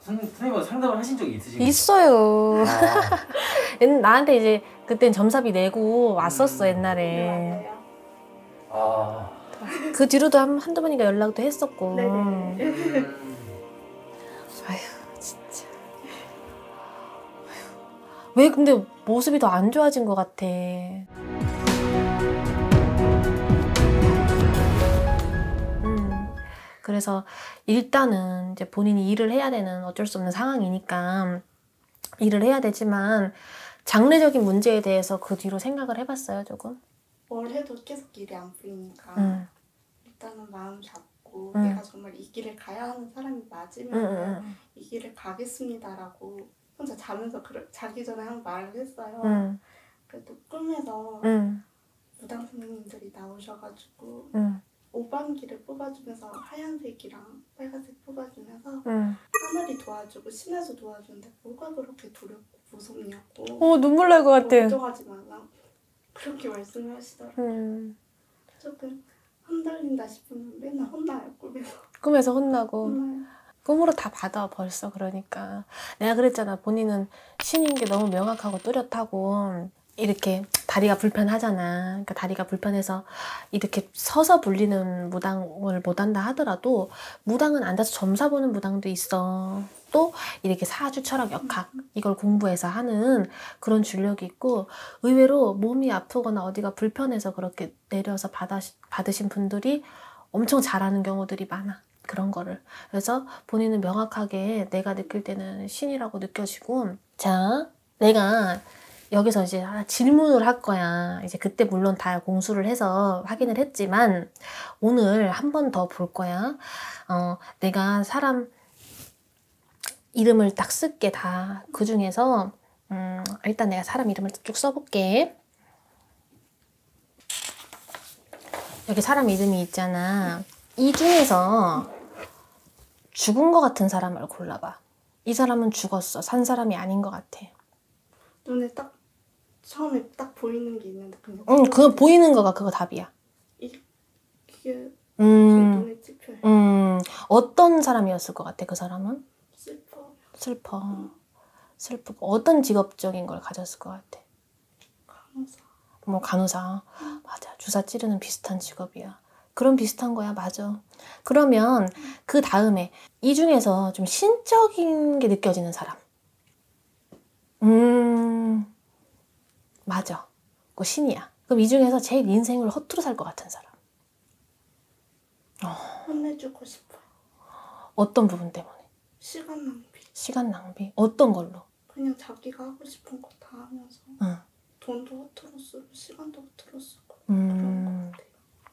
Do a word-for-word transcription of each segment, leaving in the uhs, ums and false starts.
선생님과 상담을 하신 적이 있으신가요? 있어요. 아. 나한테 이제 그땐 점사비 내고 왔었어 음. 옛날에. 아. 그 뒤로도 한, 한두 번인가 연락도 했었고. 네네. 음. 아휴 진짜. 아휴. 왜 근데 모습이 더 안 좋아진 것 같아. 그래서 일단은 이제 본인이 일을 해야 되는 어쩔 수 없는 상황이니까 일을 해야 되지만 장래적인 문제에 대해서 그 뒤로 생각을 해봤어요 조금? 뭘 해도 계속 일이 안 풀리니까 응. 일단은 마음 잡고 응. 내가 정말 이 길을 가야 하는 사람이 맞으면 응, 응. 이 길을 가겠습니다라고 혼자 자면서 그러, 자기 전에 한 말을 했어요. 응. 그래도 꿈에서 응. 무당 선생님들이 나오셔가지고 응. 오방기를 뽑아주면서 하얀색이랑 빨간색 뽑아주면서 응. 하늘이 도와주고 신에서 도와주는데 뭐가 그렇게 두렵고 무섭냐고 어 눈물 날 것 같아. 걱정하지 말라 그렇게 말씀을 하시더라고요. 음. 조금 흔들린다 싶으면 맨날 혼나요 꿈에서. 꿈에서 혼나고 혼나요. 꿈으로 다 받아 벌써. 그러니까 내가 그랬잖아. 본인은 신인 게 너무 명확하고 뚜렷하고 이렇게 다리가 불편하잖아. 그러니까 다리가 불편해서 이렇게 서서 불리는 무당을 못한다 하더라도 무당은 앉아서 점사 보는 무당도 있어. 또 이렇게 사주 철학 역학 이걸 공부해서 하는 그런 줄력이 있고 의외로 몸이 아프거나 어디가 불편해서 그렇게 내려서 받아, 받으신 분들이 엄청 잘하는 경우들이 많아. 그런 거를. 그래서 본인은 명확하게 내가 느낄 때는 신이라고 느껴지고 자 내가 여기서 이제 질문을 할 거야. 이제 그때 물론 다 공수를 해서 확인을 했지만 오늘 한 번 더 볼 거야. 어, 내가 사람 이름을 딱 쓸게 다. 그 중에서 음, 일단 내가 사람 이름을 쭉 써볼게. 여기 사람 이름이 있잖아. 이 중에서 죽은 것 같은 사람을 골라봐. 이 사람은 죽었어. 산 사람이 아닌 것 같아. 눈에 딱 처음에 딱 보이는 게 있는데 그냥 응, 그거 보이는 거가 그거 답이야. 이게 음, 눈에 찝혀요. 음, 어떤 사람이었을 것 같아, 그 사람은? 슬퍼. 슬퍼. 슬프고. 어떤 직업적인 걸 가졌을 것 같아? 간호사. 뭐, 간호사. 음. 맞아. 주사 찌르는 비슷한 직업이야. 그런 비슷한 거야, 맞아. 그러면 그 다음에 이 중에서 좀 신적인 게 느껴지는 사람. 음, 맞아. 그거 신이야. 그럼 이 중에서 제일 인생을 허투루 살 것 같은 사람. 어. 혼내주고 싶어요. 어떤 부분 때문에? 시간 낭비. 시간 낭비? 어떤 걸로? 그냥 자기가 하고 싶은 거 다 하면서 응. 돈도 허투루 쓰고 시간도 허투루 쓰고 음. 그런 것 같아요.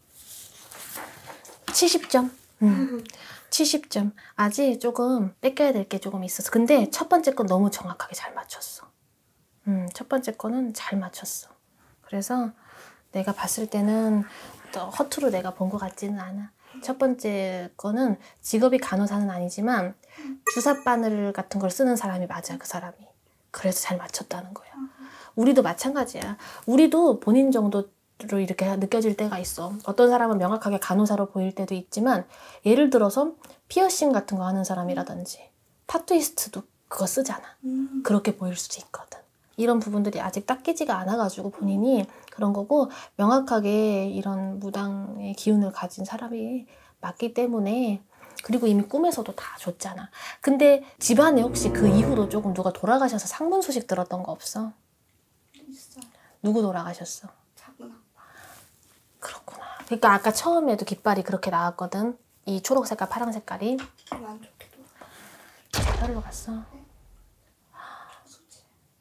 칠십 점? 음. 칠십 점. 아직 조금 뺏겨야 될 게 조금 있었어. 근데 첫 번째 건 너무 정확하게 잘 맞췄어. 음, 첫 번째 거는 잘 맞췄어. 그래서 내가 봤을 때는 또 허투루 내가 본 것 같지는 않아. 첫 번째 거는 직업이 간호사는 아니지만 주사 바늘 같은 걸 쓰는 사람이 맞아, 그 사람이. 그래서 잘 맞췄다는 거야. 우리도 마찬가지야. 우리도 본인 정도로 이렇게 느껴질 때가 있어. 어떤 사람은 명확하게 간호사로 보일 때도 있지만 예를 들어서 피어싱 같은 거 하는 사람이라든지 타투이스트도 그거 쓰잖아. 음. 그렇게 보일 수도 있거든. 이런 부분들이 아직 닦이지가 않아가지고 본인이 그런 거고 명확하게 이런 무당의 기운을 가진 사람이 맞기 때문에 그리고 이미 꿈에서도 다 줬잖아. 근데 집안에 혹시 그 이후로 조금 누가 돌아가셔서 상문 소식 들었던 거 없어? 있어요. 누구 돌아가셨어? 작은 아빠. 그렇구나. 그러니까 아까 처음에도 깃발이 그렇게 나왔거든. 이 초록 색깔, 파란 색깔이. 안 좋게도. 별로 갔어. 네. 저수지.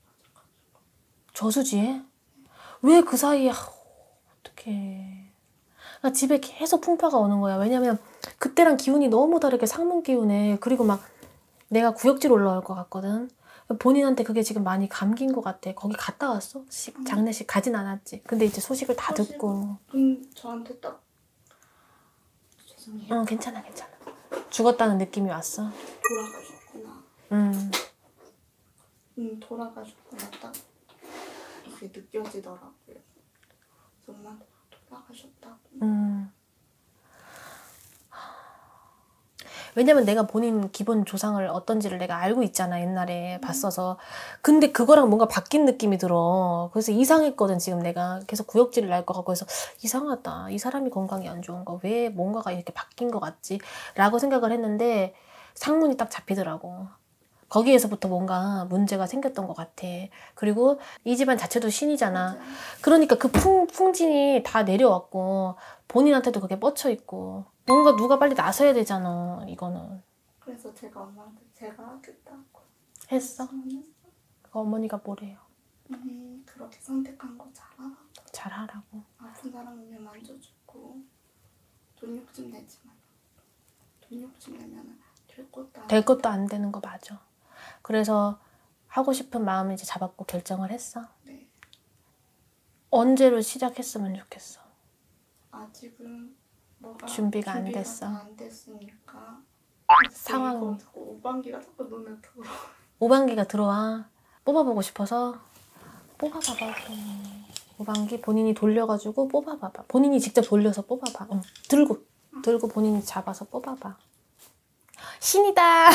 저수지에? 왜 그 사이에? 어떡해. 그러니까 집에 계속 풍파가 오는 거야. 왜냐면 그때랑 기운이 너무 다르게 상문 기운에 그리고 막 내가 구역질 올라올 것 같거든. 본인한테 그게 지금 많이 감긴 것 같아. 거기 갔다 왔어? 식, 장례식 가진 않았지. 근데 이제 소식을 다 소식을- 듣고. 음, 저한테 딱 죄송해요. 어, 괜찮아, 괜찮아. 죽었다는 느낌이 왔어. 돌아가셨구나. 음. 음, 돌아가셨구나. 딱 이게 느껴지더라고요. 정말 돌아가셨다고. 음. 왜냐면 내가 본인 기본 조상을 어떤지를 내가 알고 있잖아. 옛날에 봤어서. 근데 그거랑 뭔가 바뀐 느낌이 들어. 그래서 이상했거든. 지금 내가 계속 구역질을 날 것 같고 해서 이상하다. 이 사람이 건강이 안 좋은가? 왜 뭔가가 이렇게 바뀐 것 같지? 라고 생각을 했는데 상문이 딱 잡히더라고. 거기에서부터 뭔가 문제가 생겼던 것 같아. 그리고 이 집안 자체도 신이잖아. 맞아요. 그러니까 그 풍, 풍진이 다 내려왔고 본인한테도 그게 뻗쳐 있고 뭔가 누가 빨리 나서야 되잖아. 이거는. 그래서 제가 엄마한테 제가 하겠다고 했어? 선언했어. 그 어머니가 뭐래요? 언니 그렇게 선택한 거 잘하라고. 잘하라고. 아픈 사람은 왜 만져주고 돈 욕심 내지 마. 돈 욕심 내면 될 것도 안 될 것도 안 되는 거 맞아. 그래서 하고 싶은 마음을 이제 잡았고 결정을 했어. 네. 언제로 시작했으면 좋겠어. 아직은 뭐가 준비가 안 준비가 됐어. 다 안 됐으니까 상황. 이거 자꾸 오반기가 자꾸 눈에 들어. 오반기가 들어와. 뽑아보고 싶어서 뽑아봐봐. 오반기 본인이 돌려가지고 뽑아봐봐. 본인이 직접 돌려서 뽑아봐. 응. 들고 들고 본인이 잡아서 뽑아봐. 신이다.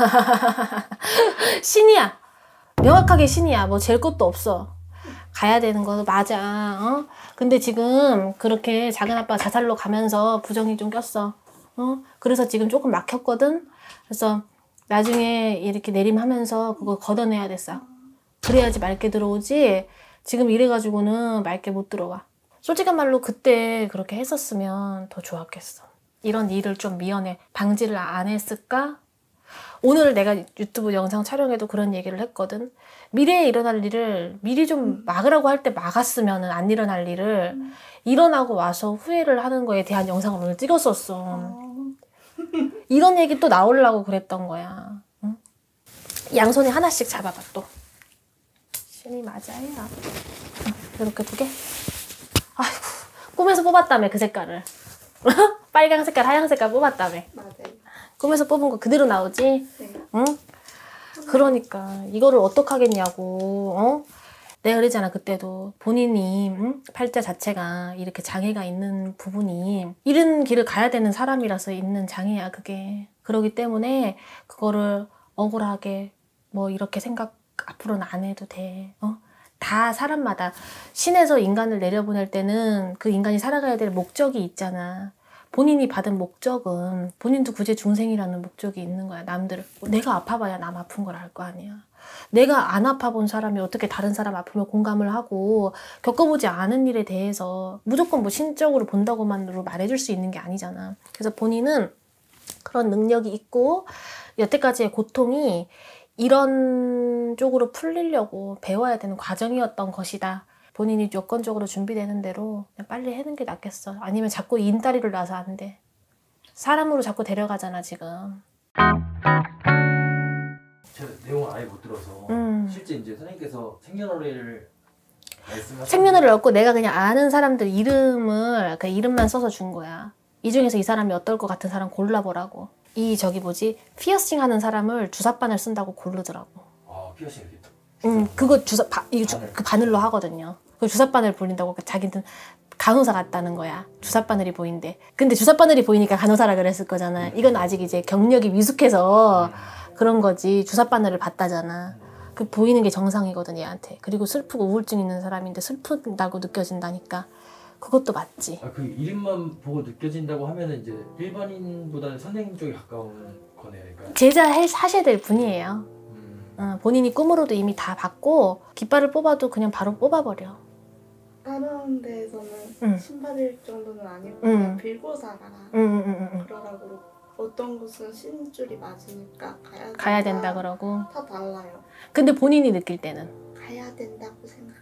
신이야. 명확하게 신이야. 뭐 잴 것도 없어. 가야 되는 거 맞아. 어? 근데 지금 그렇게 작은 아빠가 자살로 가면서 부정이 좀 꼈어. 어? 그래서 지금 조금 막혔거든. 그래서 나중에 이렇게 내림하면서 그거 걷어내야 됐어. 그래야지 맑게 들어오지. 지금 이래가지고는 맑게 못 들어와. 솔직한 말로 그때 그렇게 했었으면 더 좋았겠어. 이런 일을 좀 미연에 방지를 안 했을까? 오늘 내가 유튜브 영상 촬영에도 그런 얘기를 했거든. 미래에 일어날 일을 미리 좀 막으라고 할 때 막았으면 안 일어날 일을 음. 일어나고 와서 후회를 하는 거에 대한 영상을 오늘 찍었었어. 어. 이런 얘기 또 나오려고 그랬던 거야. 응? 양손에 하나씩 잡아봐 또. 신이 맞아요. 이렇게 두 개. 아이고 꿈에서 뽑았다며 그 색깔을. 빨강 색깔, 하얀 색깔 뽑았다며. 맞아요. 꿈에서 뽑은 거 그대로 나오지? 네. 응? 그러니까 이거를 어떡하겠냐고. 어? 내가 그러잖아 그때도 본인이 응? 팔자 자체가 이렇게 장애가 있는 부분이 이런 길을 가야 되는 사람이라서 있는 장애야 그게. 그러기 때문에 그거를 억울하게 뭐 이렇게 생각 앞으로는 안 해도 돼. 어? 다 사람마다 신에서 인간을 내려보낼 때는 그 인간이 살아가야 될 목적이 있잖아. 본인이 받은 목적은 본인도 구제 중생이라는 목적이 있는 거야. 남들을 내가 아파봐야 남 아픈 걸 알 거 아니야. 내가 안 아파본 사람이 어떻게 다른 사람 아프면 공감을 하고 겪어보지 않은 일에 대해서 무조건 뭐 신적으로 본다고만으로 말해줄 수 있는 게 아니잖아. 그래서 본인은 그런 능력이 있고 여태까지의 고통이 이런 쪽으로 풀리려고 배워야 되는 과정이었던 것이다. 본인이 여건적으로 준비되는 대로 그냥 빨리 해는 게 낫겠어. 아니면 자꾸 인다리를 놔서 안 돼. 사람으로 자꾸 데려가잖아 지금. 제가 내용을 아예 못 들어서 음. 실제 이제 선생님께서 생년월일을 말씀하셨는데 생년월일 얻고 내가 그냥 아는 사람들 이름을 그 이름만 써서 준 거야. 이 중에서 이 사람이 어떨 것 같은 사람 골라보라고. 이 저기 뭐지 피어싱 하는 사람을 주사바늘 쓴다고 고르더라고. 아 피어싱 이렇게 음 그거 주사 바, 이거 주, 그 바늘로 하거든요. 그 주사바늘 보인다고 자기는 간호사 같다는 거야. 주사바늘이 보인대. 근데 주사바늘이 보이니까 간호사라 그랬을 거잖아. 이건 아직 이제 경력이 미숙해서 그런 거지. 주사바늘을 봤다잖아. 그 보이는 게 정상이거든 얘한테. 그리고 슬프고 우울증 있는 사람인데 슬프다고 느껴진다니까. 그것도 맞지. 아, 그 이름만 보고 느껴진다고 하면은 이제 일반인보다는 선생님 쪽에 가까운 거네요. 그러니까 제자 해- 하셔야 될 분이에요. 음, 어, 본인이 꿈으로도 이미 다 봤고 깃발을 뽑아도 그냥 바로 뽑아버려. 다른 데에서는 응. 신받을 정도는 아니고 응. 그냥 빌고 살아라. 응, 응, 응, 응. 그러라고 어떤 곳은 신줄이 맞으니까 가야 된다. 가야 된다 그러고. 다 달라요. 근데 본인이 느낄 때는 가야 된다고 생각해.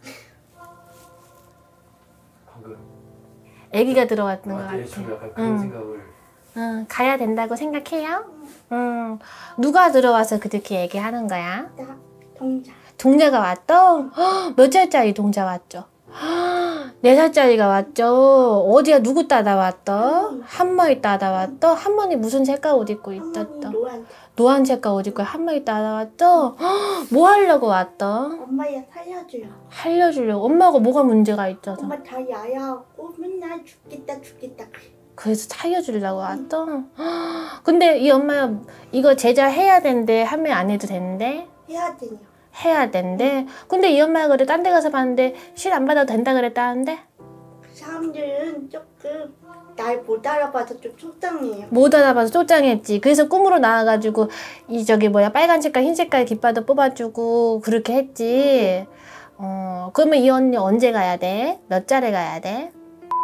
방금 아기가 들어왔는 것 아, 네, 같아. 저도 약간 그런 응. 생각을 응, 가야 된다고 생각해요? 응. 누가 들어와서 그렇게 얘기하는 거야? 나 동자. 동자가 왔어? 헉, 몇 살짜리 동자 왔죠? 헉, 네 살짜리가 왔죠? 어디야 누구 따다 왔어? 한머리 따다 왔어? 한머리 무슨 색깔 옷 입고 할머니 있었어? 노란. 노란 색깔 옷 입고 한머리 따다 왔어? 헉, 뭐 하려고 왔어? 엄마야 살려줘요. 살려주려고. 엄마가 뭐가 문제가 있어서. 엄마 다 야야하고 맨날 죽겠다 죽겠다 그래. 그래서 차려주려고 왔던. 근데 이 엄마 이거 제자 해야 된대. 하면 안 해도 된대. 해야 되냐? 해야 된대. 근데 이 엄마가 그래 딴 데 가서 봤는데 실 안 받아도 된다 그랬다는데. 그 사람들은 조금 날 못 알아봐서 좀 속상해요. 못 알아봐서 쫓장했지. 그래서 꿈으로 나와가지고 이 저기 뭐야 빨간 색깔 흰 색깔 깃발도 뽑아주고 그렇게 했지. 어 그러면 이 언니 언제 가야 돼? 몇 자리 가야 돼?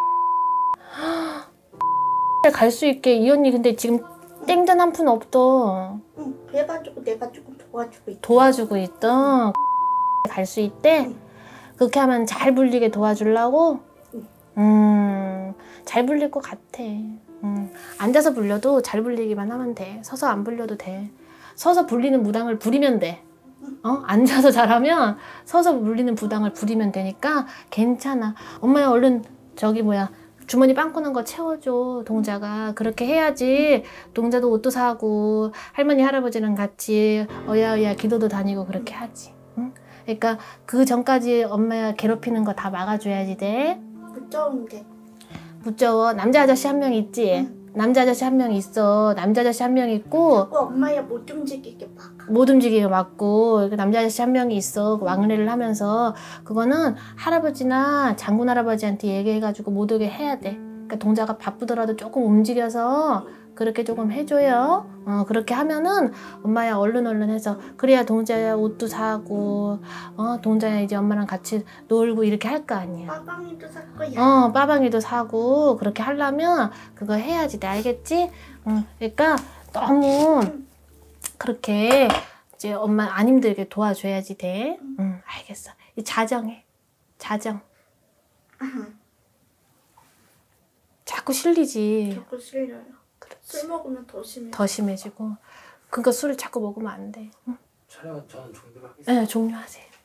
갈 수 있게 이 언니 근데 지금 땡전 한 푼 없어. 응, 그래가지고 내가 조금 도와주고 있어. 도와주고 있던. 갈 수 있대? 그렇게 하면 잘 불리게 도와주려고? 음, 잘 불릴 것 같아. 음, 앉아서 불려도 잘 불리기만 하면 돼. 서서 안 불려도 돼. 서서 불리는 무당을 부리면 돼. 어? 앉아서 잘하면 서서 불리는 부당을 부리면 되니까 괜찮아. 엄마야 얼른 저기 뭐야 주머니 빵꾸난 거 채워줘. 동자가 그렇게 해야지 동자도 옷도 사고 할머니 할아버지랑 같이 어야어야 기도도 다니고 그렇게 하지. 응? 그러니까 그 전까지 엄마야 괴롭히는 거 다 막아줘야지 돼. 무서운데. 무서워. 남자 아저씨 한 명 있지? 남자 아저씨 한 명 있어. 남자 아저씨 한 명 있고 자꾸 엄마야 못 움직이게 막아. 못 움직이게 막고 남자 아저씨 한 명이 있어. 왕래를 하면서 그거는 할아버지나 장군 할아버지한테 얘기해가지고 못 오게 해야 돼. 그러니까 동자가 바쁘더라도 조금 움직여서 그렇게 조금 해줘요. 어, 그렇게 하면은 엄마야 얼른 얼른 해서 그래야 동자야 옷도 사고 어, 동자야 이제 엄마랑 같이 놀고 이렇게 할 거 아니야. 빠방이도 살 거야. 어, 빠방이도 사고 그렇게 하려면 그거 해야지. 돼 알겠지? 응. 그러니까 너무 그렇게 이제 엄마 안 힘들게 도와줘야지 돼. 응, 알겠어. 이 자정해. 자정. 자꾸 실리지. 자꾸 실려요. 술 먹으면 더 심해. 더 심해지고. 그러니까 술을 자꾸 먹으면 안 돼. 응? 촬영은 저는 종료를 하겠습니다. 네, 종료하세요.